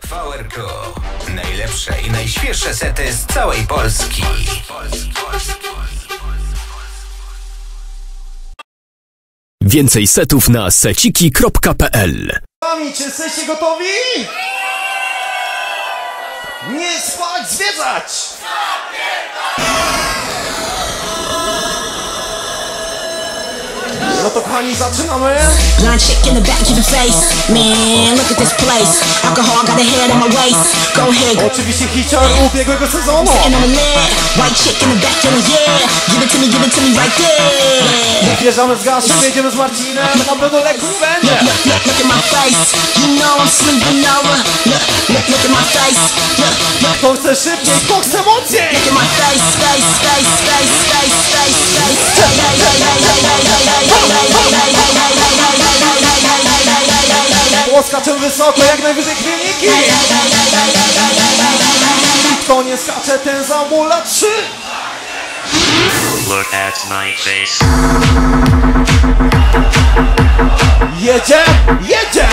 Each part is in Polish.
VRQ. Najlepsze i najświeższe sety z całej Polski. Więcej setów na seciki.pl. Czy jesteście gotowi? Nie spać, zwiedzać! No to kochani, zaczynamy! Blind chick in the back of the face. Man, look at this place. Alcohol got a head on my waist. Go ahead. Oczywiście hicior ubiegłego sezonu! Sitting on the lid. White chick in the back in the yeah. Give it to me right there. Wjeżdżamy z Gaszem, jedziemy z Marcinem, na pewno lekko będzie! Look at my face. You know I'm sleeping over. Look at my face. Kto chce szybciej, kto chce mocniej! Look at my face. Poskaczę wysoko, jak najwyżej kliniki! Kto nie skacze, ten zamula 3! Look at my face. Jedzie! Jedzie!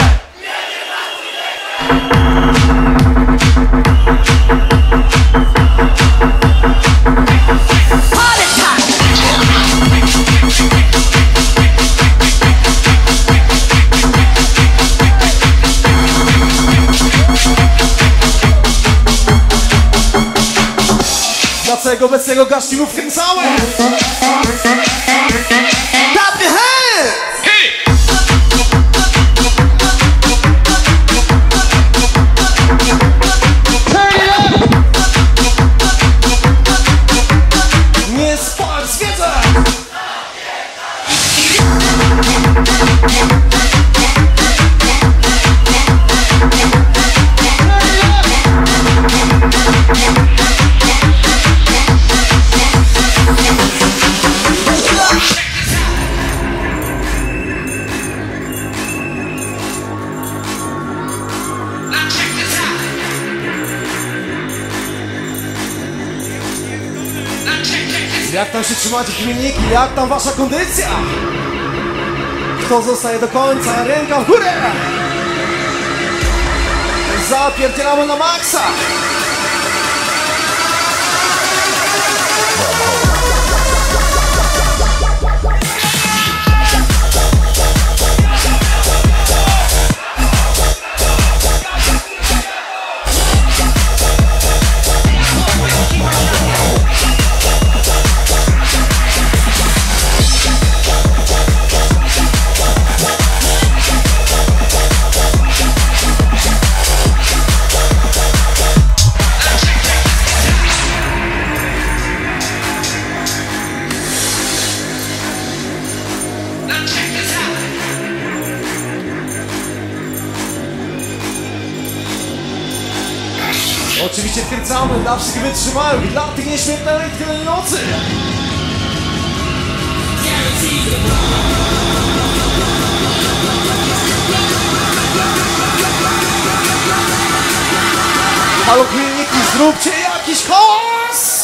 Dlaczego bez tego gaśników wkręcałem? Clap your hands! Hey! Nie spać, zwiedzę! Jak tam się trzymacie filmiki? Jak tam wasza kondycja? Kto zostaje do końca? Ręka w górę! Zapierdzielamy na maksa! Oczywiście wkręcamy dla wszystkich wytrzymałych, dla tych nieśmiertelnych tyle nocy. Halo kliniki, zróbcie jakiś hałas!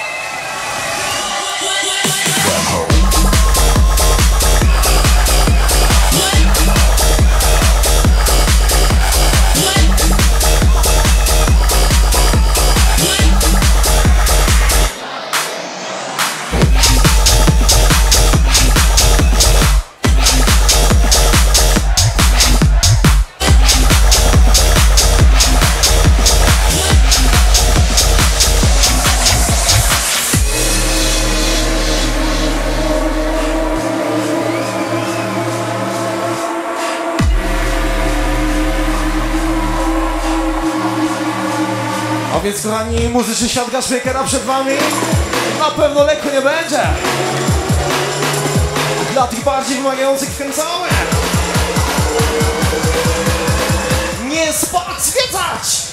A więc kochani, muzyczny świat Gaszpiekera przed wami na pewno lekko nie będzie. Dla tych bardziej wymagających wkręcamy. Nie spać, zwiedzać!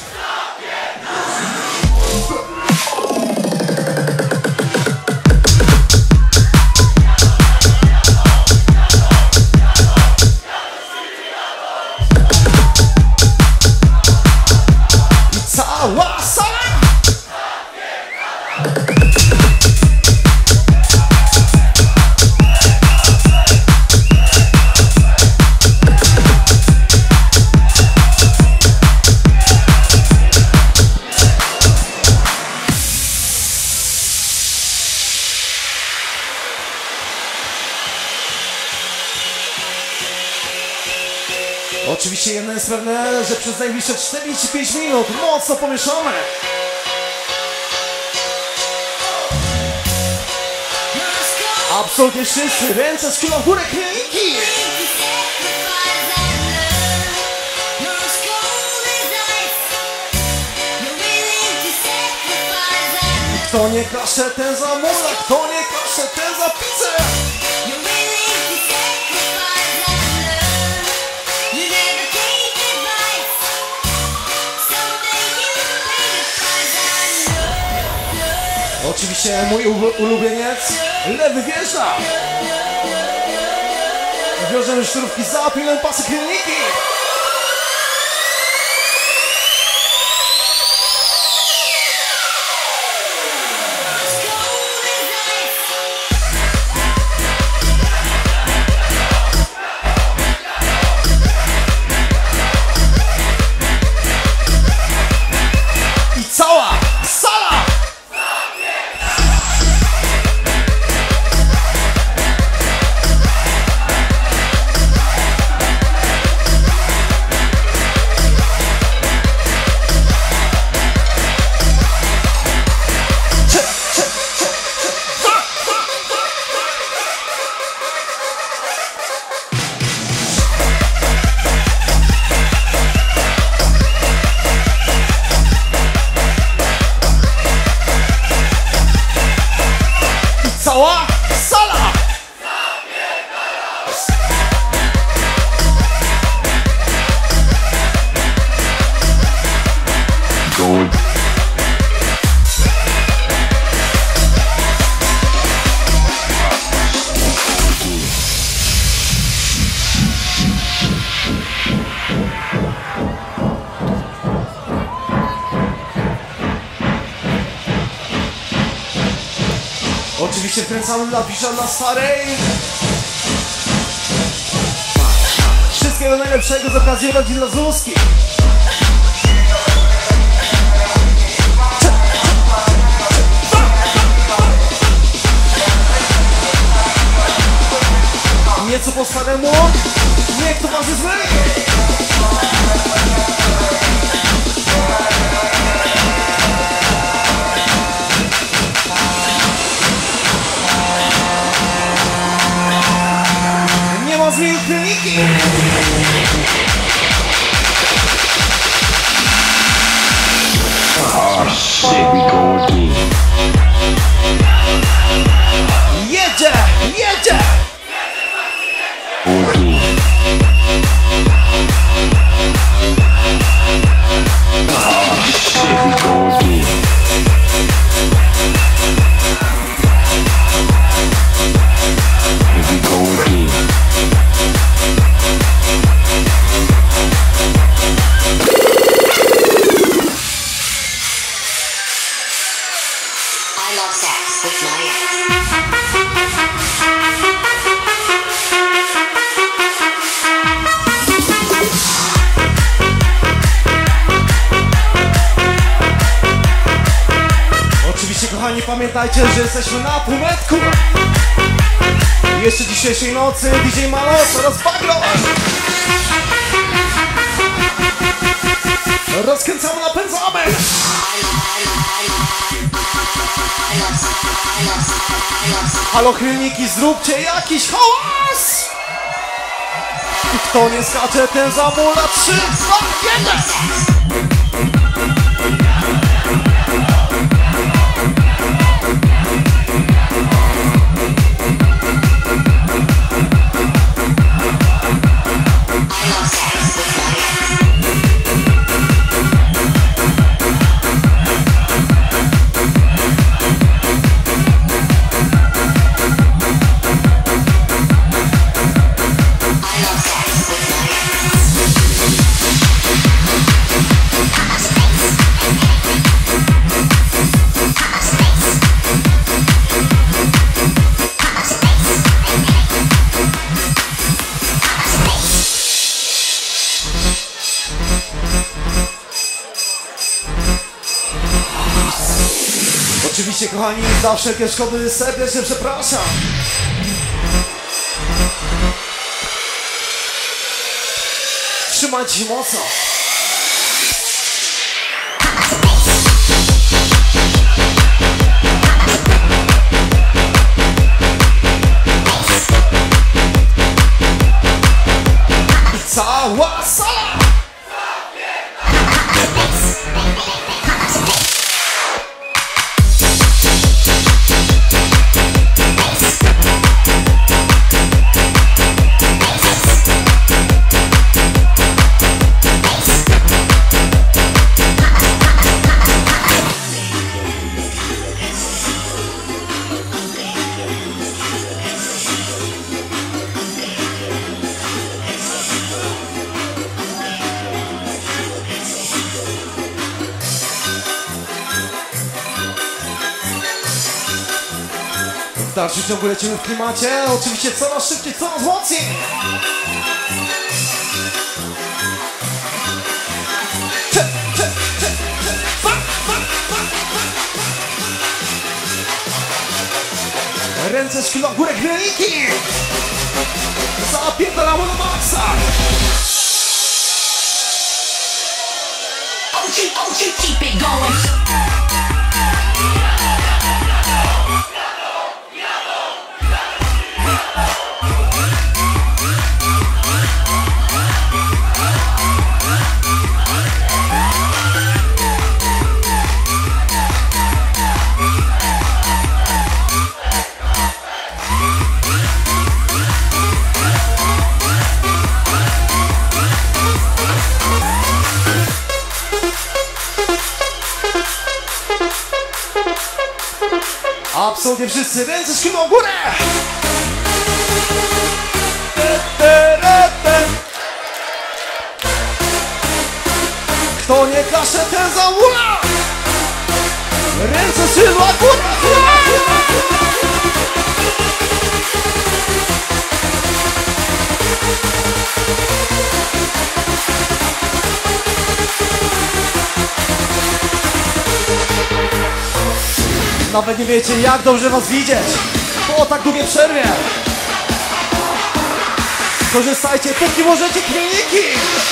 I cała sala! Oczywiście jedno jest pewne, że przez najbliższe 45 minut mocno pomieszamy. Absolutnie wszyscy, ręce z w górę, kliniki! Kto nie kasze, ten zamula, kto nie kasze, ten za pizzę! Oczywiście mój ulubieniec, lewy wjeżdża! Wiążemy szturówki za pilem pasy kliniki! I cała sala! Cała sala! Gold. Oczywiście wkręcamy dla pisza dla starej. Wszystkiego najlepszego z okazji rodzin dla Zuzki. Nieco po staremu, niech to was jest zły. Zmienił kliniki! Oh shit, we go again. Jedzie! Jedzie! Oh shit, we go again. Here we go again. I love sex with my ex. Oczywiście, kochani, pamiętajcie, że jesteśmy na półmetku. Jeszcze dzisiejszej nocy DJ Malos oraz Bagro. Rozkręcamy, napędzamy. Halo, chylniki, zróbcie jakiś hałas! I kto nie skacze, ten zamula. 3, 2, 1! Oczywiście, kochani, za wszelkie szkody serdecznie przepraszam. Trzymajcie się mocno. Cała sala! W dalszym ciągu lecimy w klimacie, oczywiście coraz szybciej, coraz mocniej. Ręce szkilą w górę, gwielniki. Zapierdalamy na maksa. Keep it going. Absolutnie wszyscy, ręce szkilą w górę! Kto nie klasze, ten zawoła! Ręce skrzydła w górę! Nawet nie wiecie, jak dobrze was widzieć po tak długiej przerwie. Korzystajcie, póki możecie, kliniki.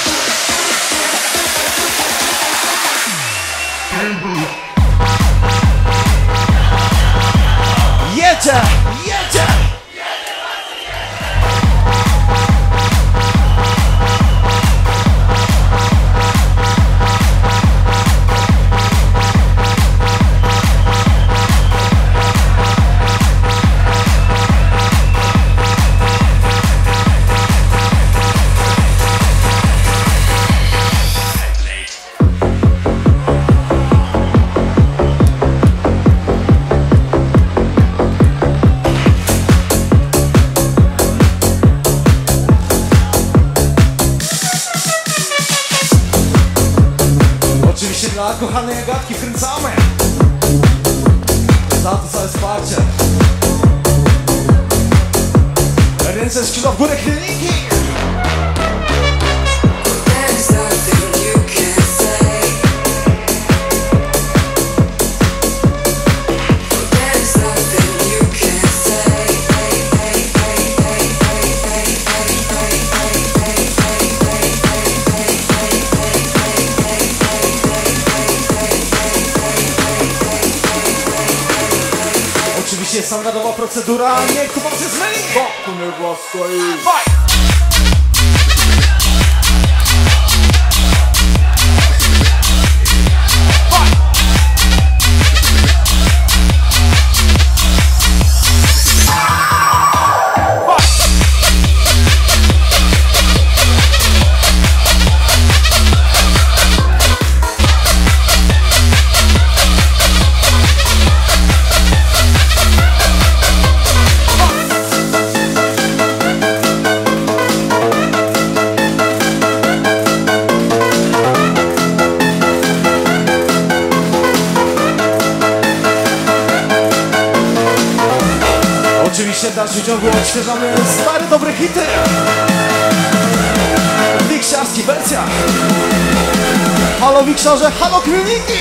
Jedzie, jedzie. Oczywiście dla kochanej Agatki wkręcamy. Za to całe wsparcie. Ręce skrzydła w górę, kliniki. Oczywiście standardowa procedura, niech tu was się zmyli! Bo tu nie was stoi! Oczywiście w dalszym ciągu odświeżamy stare, dobre hity. Wiksiarski wersja. Halo Wiksiarze, halo kliniki.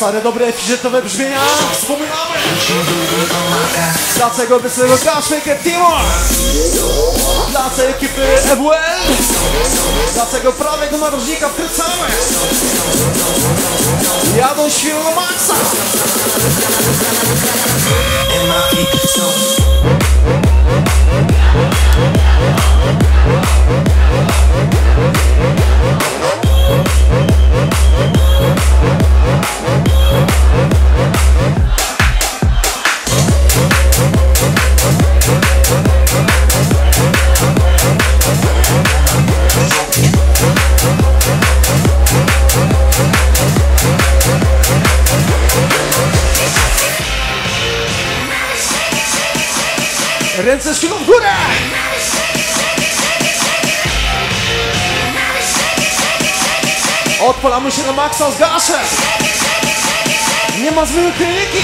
stare dobre fiżetowe brzmienia wspominamy. Dla tego obecnego Kaszmykę Teamu, dla tej ekipy EWL, dla tego prawego narożnika wkręcamy. Jadą świetnie na maksa. Ręce szkilą w górę! Odpalamy się na maksa z gaszem! Nie ma złych kryliki!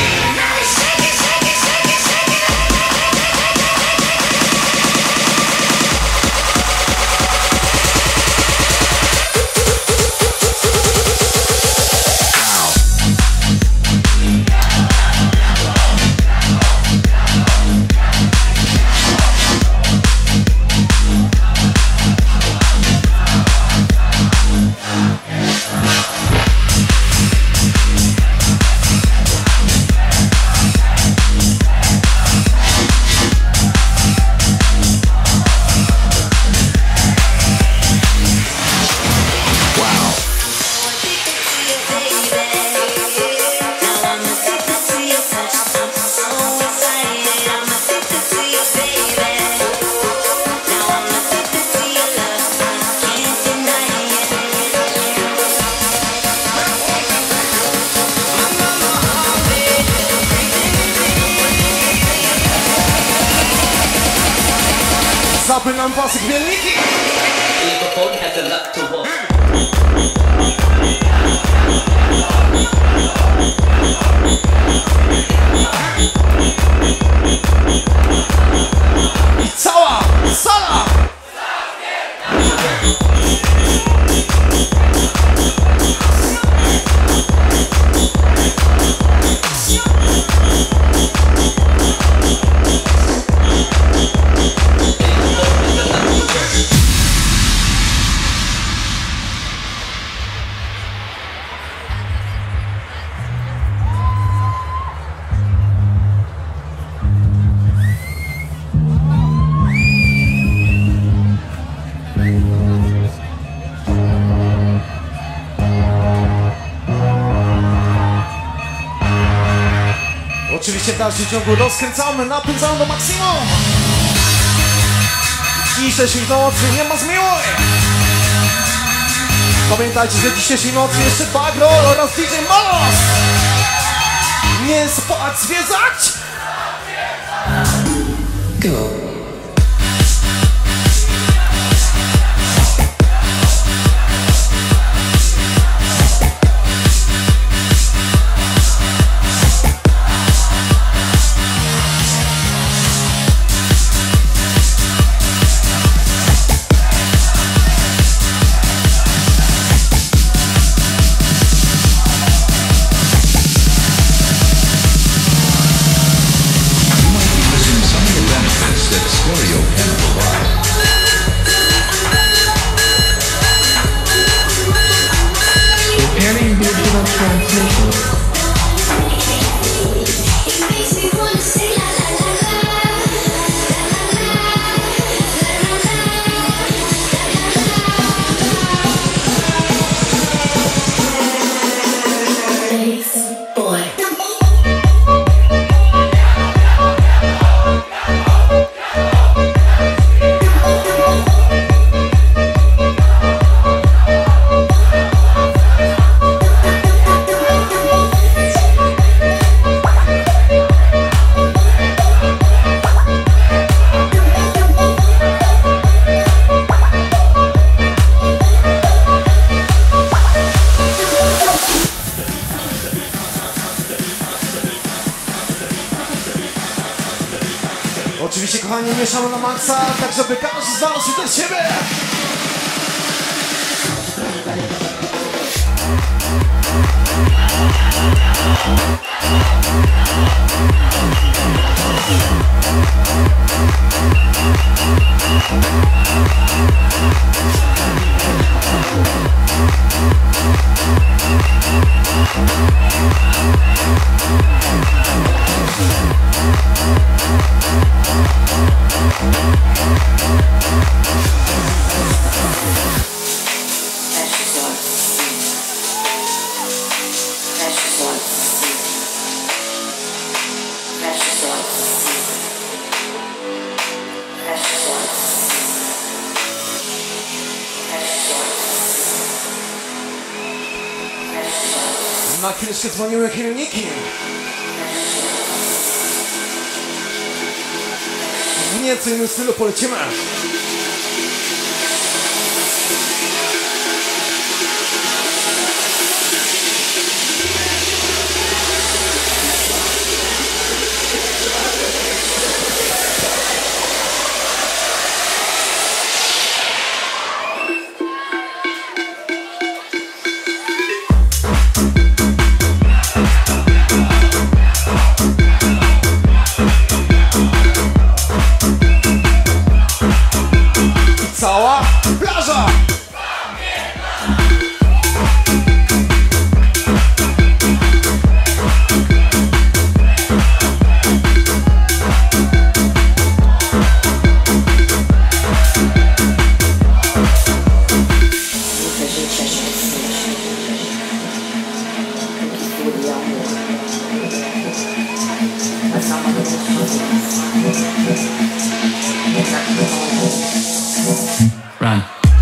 Zapylam pasy gwielniki! I cała sala! Oczywiście w dalszym ciągu rozkręcamy, napędzamy do maksimum. Dzisiejszej nocy nie ma zmiłuj. Pamiętajcie, że dzisiejszej nocy jeszcze Bagrol oraz DJ Malos. Nie spać, zwiedzać! Go! Oczywiście, kochani, mieszamy na maksa, tak żeby każdy znalazł się do siebie. Na chwileczkę dzwoniły kieruniki. W nieco innym stylu polecimy. Cała plaża! Run.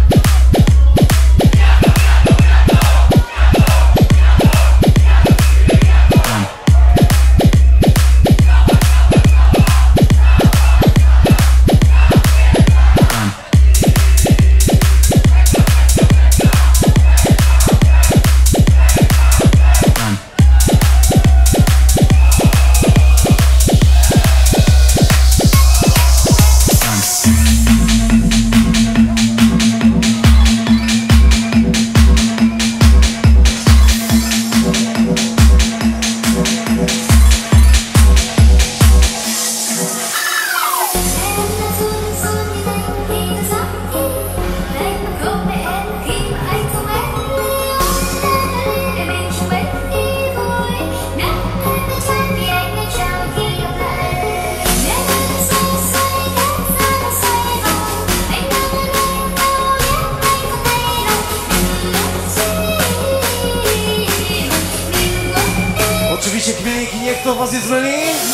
Oczywiście kmieniki, niech to was nie zmyli.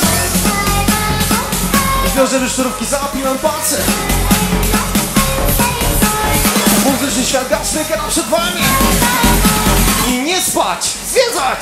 Zbiorze wyszczurówki, zapiłem palce. Muzyczny świat gasnyka przed wami. I nie spać, zwiedzać!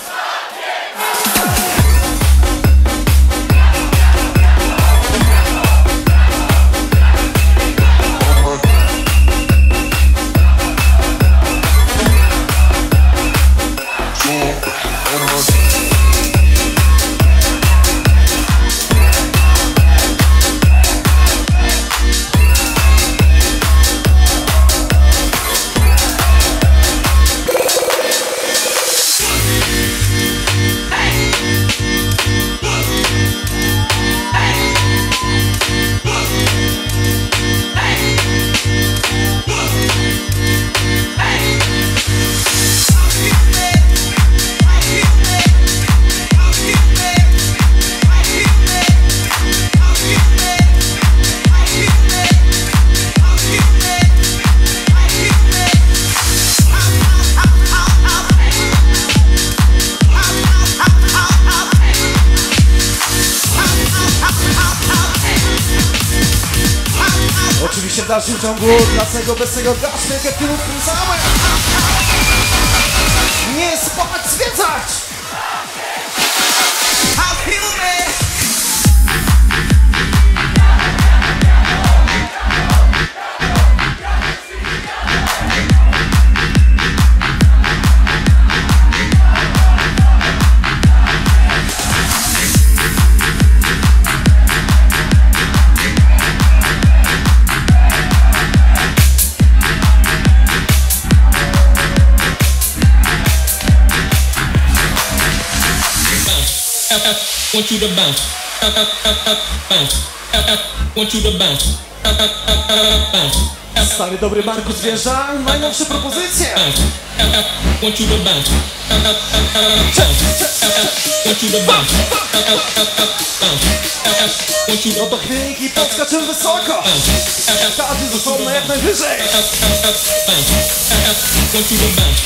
Oczywiście w dalszym ciągu dlaczego bez tego gasznych efektów same. Nie spać, zwiedzać! Want you to bounce. Bounce. Want you to bounce. Bounce. Stary dobry Markus wjeżdża, najnowsze propozycje. Want you to bounce. Want you to bounce. Want you to No to chwiejniki podskaczymy wysoko. Każdy ze sobą jak najwyżej. Want you to bounce.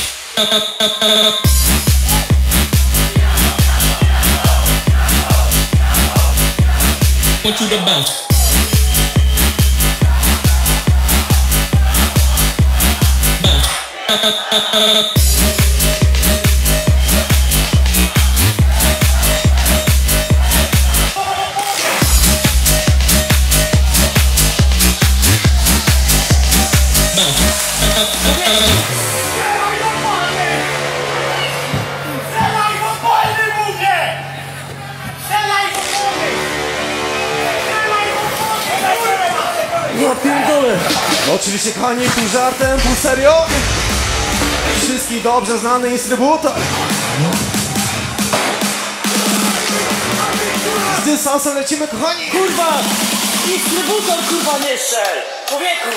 Want you to bounce. Ja pierdolę. No oczywiście kochani, pół żartem, pół serio. Wszystkich dobrze znany instrybutor. Z dystansem lecimy kochani. Kurwa! Instrybutor kurwa nie strzel! Człowieku!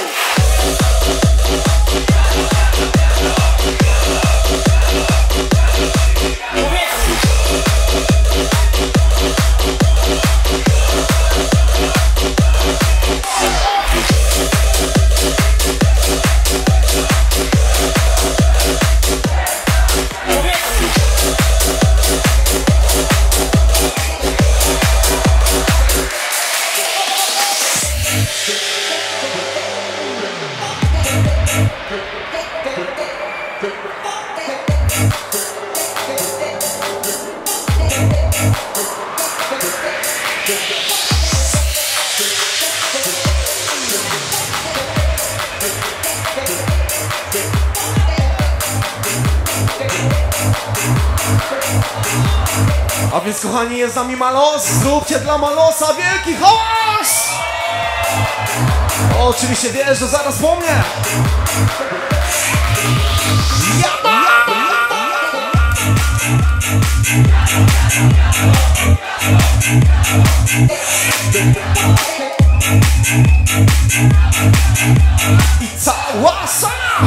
A więc kochani, jest z nami Malos. Zróbcie dla Malosa wielki hałas! Oczywiście wiesz, że zaraz po mnie. I cała sala!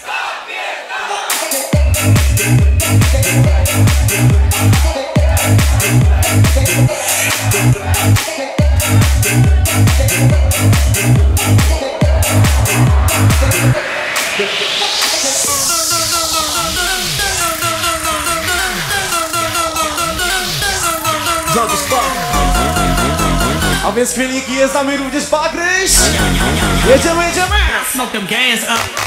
A więc chwilniki, jest z nami również Bagryś. Jedziemy, jedziemy! Smoke them gas up!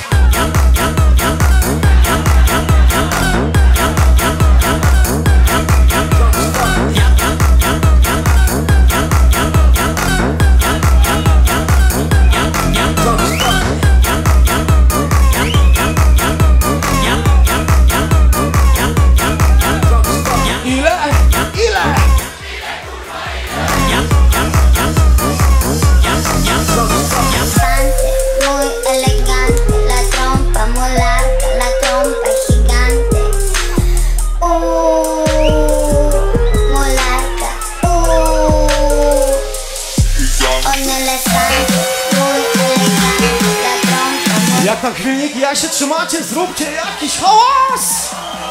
Jak tam chwilniki, jak się trzymacie, zróbcie jakiś hałas!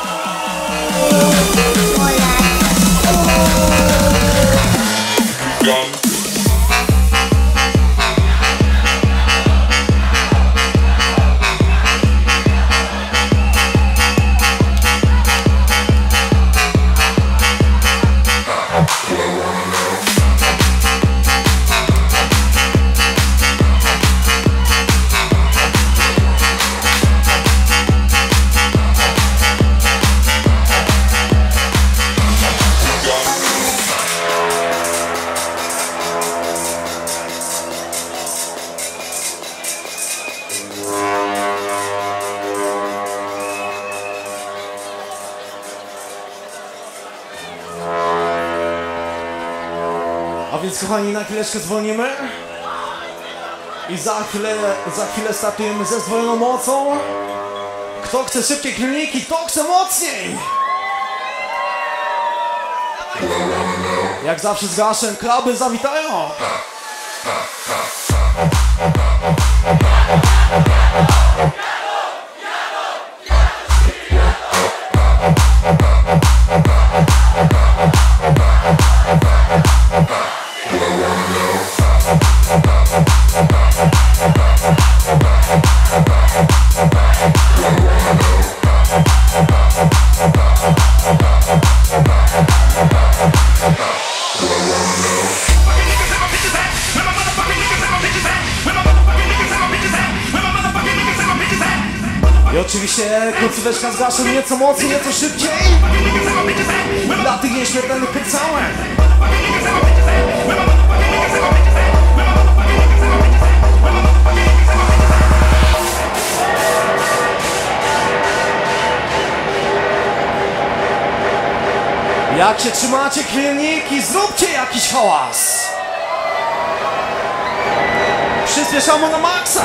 A więc kochani, na chwileczkę zwolnimy i za chwilę startujemy ze zdwojoną mocą. Kto chce szybkie kliniki, kto chce mocniej? Jak zawsze z Gaszem, kluby zawitają. I oczywiście końcóweczka z Gaszem nieco mocniej, nieco szybciej. Dla tych nieśmiertelnych pycałek. Jak się trzymacie, klieniki, zróbcie jakiś hałas. Przyspieszamy na maksa.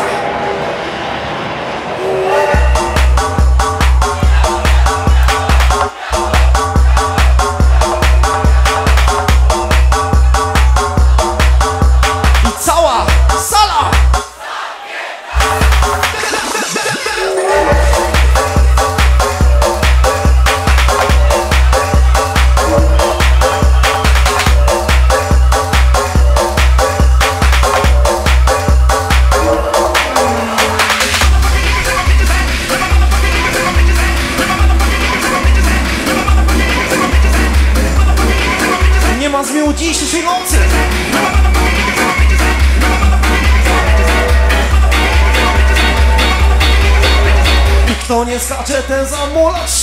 I cała sala. Nie ma zmiłu dzisiejszej nocy. I kto nie skacze, ten zamula 3.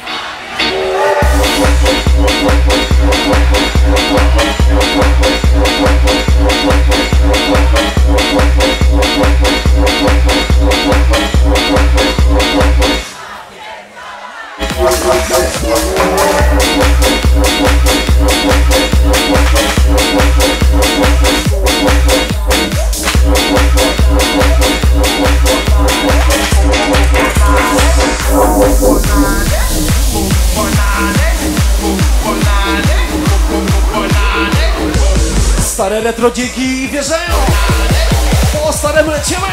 Stare retro dzięki wierzają. Po staremu lecimy.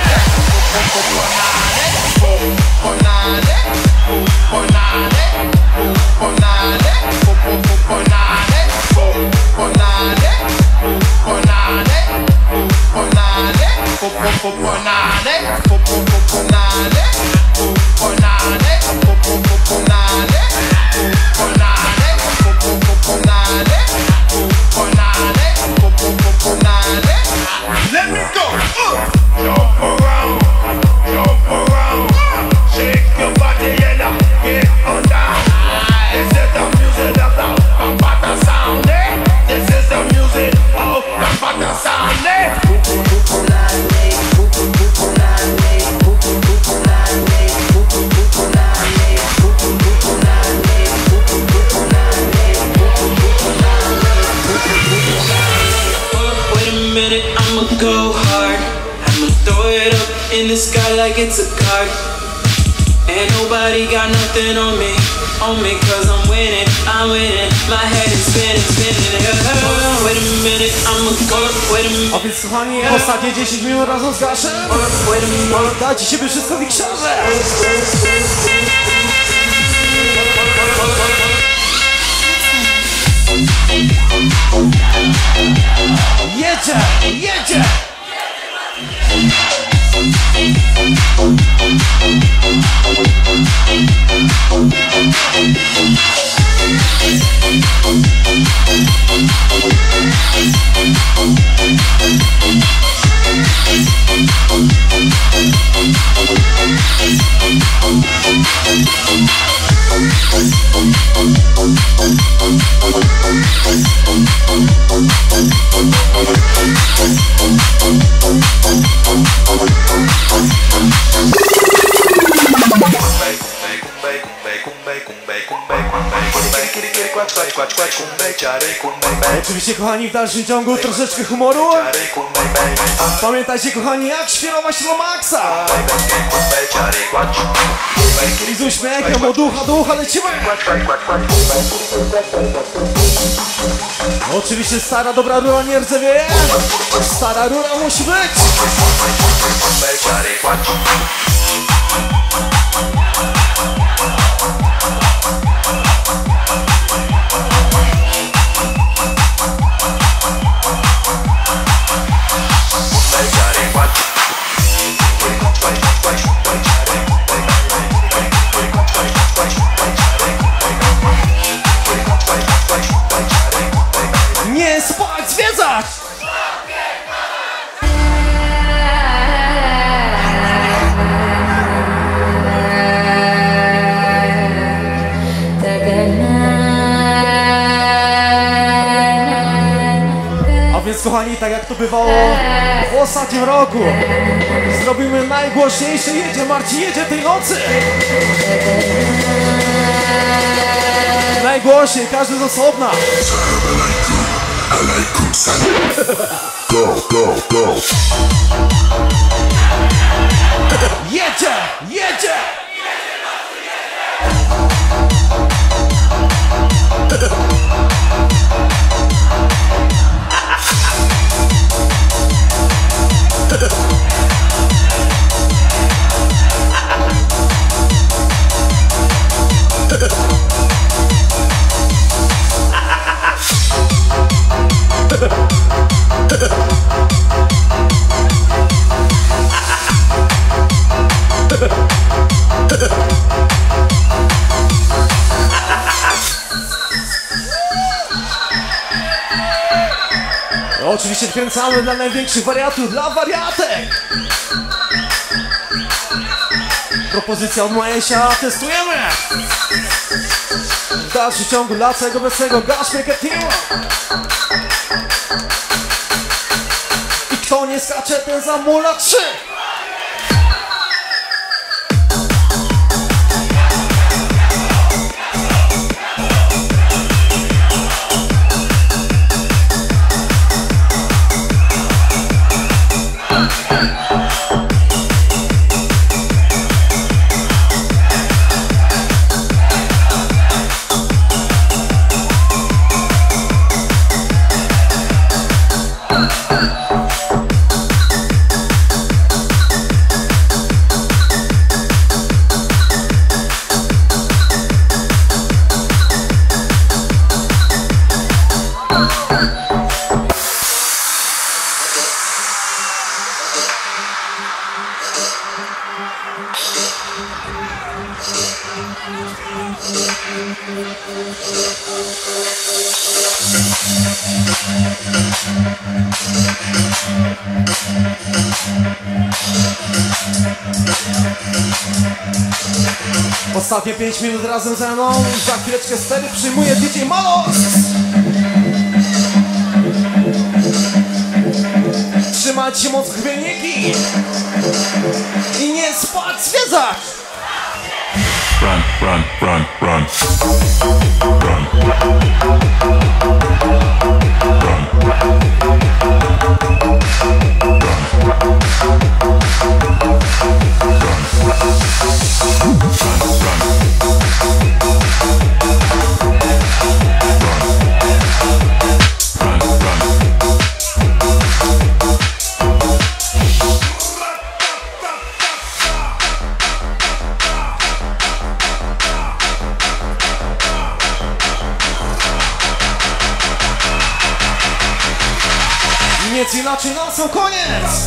Let me go. Jump around, shake your body and get on down. This is the music of the Bambata sound. This is the music of Bambata sound. I'ma go hard. I'ma throw it up in the sky like it's a card. Ain't nobody got nothing on me, cause I'm winning. My head is spinning. Wait a minute, I'ma go, wait a minute. A więc kochani, ostatnie 10 minut razem z Gaszem. Dajcie siebie wszystko w iksiarze. Jedzie! Oczywiście, kochani, w dalszym ciągu troszeczkę humoru. Pamiętajcie, kochani, jak świrować na maksa. I z uśmiechem od ducha do ucha lecimy. Oczywiście stara dobra rura nie rdzewieje. Stara rura musi być. Nie spać, zwiedzać! A więc, kochani, tak jak to bywało w ostatnim roku, zrobimy najgłośniejsze jedzie, Marcin, jedzie tej nocy! Najgłośniej, każdy z osobna! Go, go, go. Jedzie! Jedzie! Oczywiście wkręcamy dla największych wariatów, dla wariatek! Propozycja od Majesia, testujemy! W dalszym ciągu dla całego wesołego Gashmaker Team! I kto nie skacze, ten zamula 3! Ostatnie 5 minut razem ze mną. Za chwileczkę stery przyjmuje DJ Malos. Trzymać się mocno chwiejniki i nie spać, zwiedzać. Run, run, run, run. Run. Nic inaczej na sam koniec!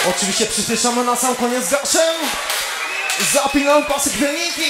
Oczywiście przyspieszamy na sam koniec gaszem. Zapinam pasy kwielniki.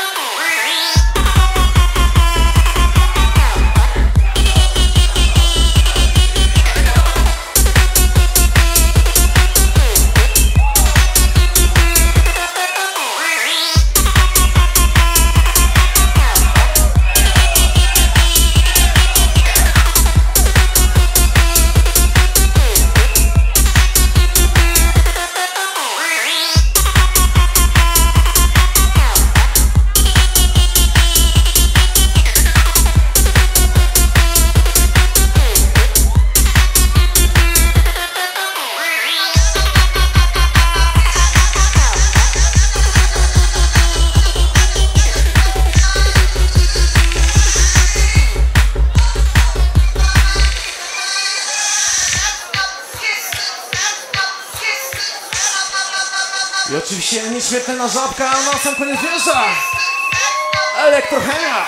I oczywiście nieśmiertelna żabka na sam koniec wjeżdża. Elektrochemia.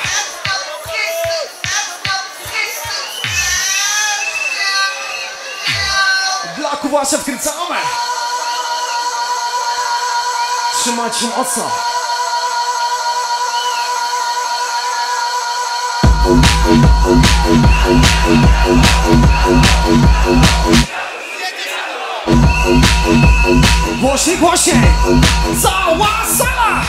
Dla Kubasia wkręcamy. Trzymajcie się mocno. Głośniej, głośniej! Cała sala!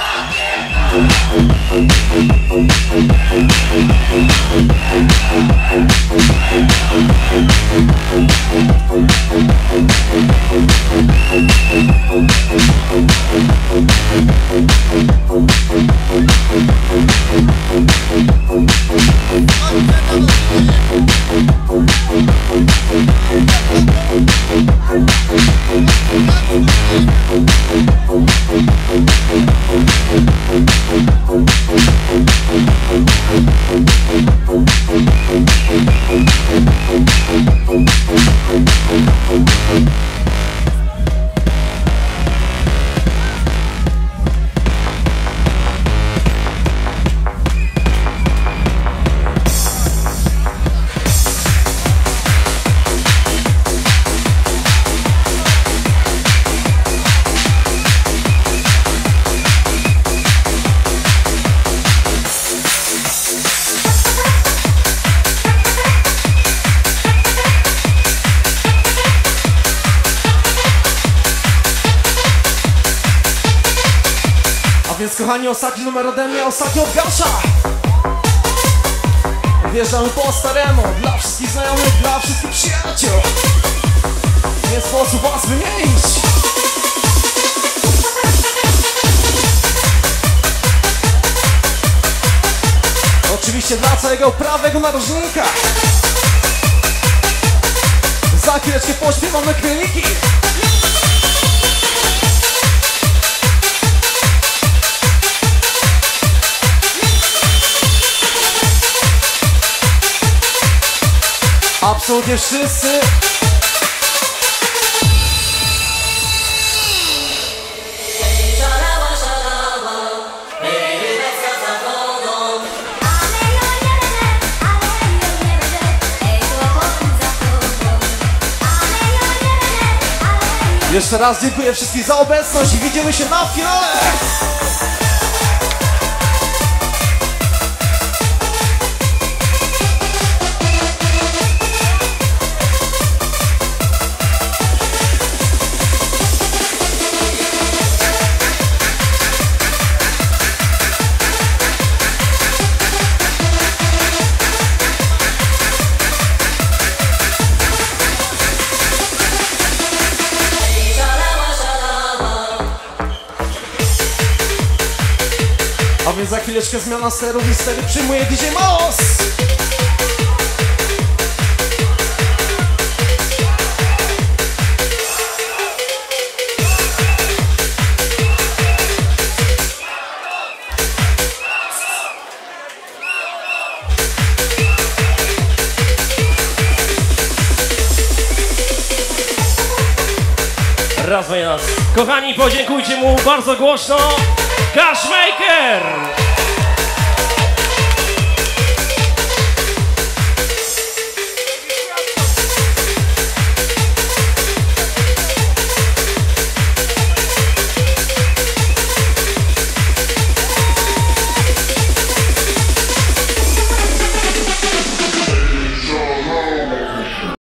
Więc kochani, ostatni numer ode mnie, ostatni od Gasza. Wjeżdżamy po staremu, dla wszystkich znajomych, dla wszystkich przyjaciół. Nie sposób was wymienić. Oczywiście dla całego prawego narożnika. Za chwileczkę pośpiewamy kwielniki. Absolutnie wszyscy. Jeszcze raz dziękuję wszystkim za obecność i widzimy się na finale. A więc za chwileczkę zmiana sterów i stery przyjmuje DJ Maos. Raz, raz. Kochani, podziękujcie mu bardzo głośno. Cashmaker!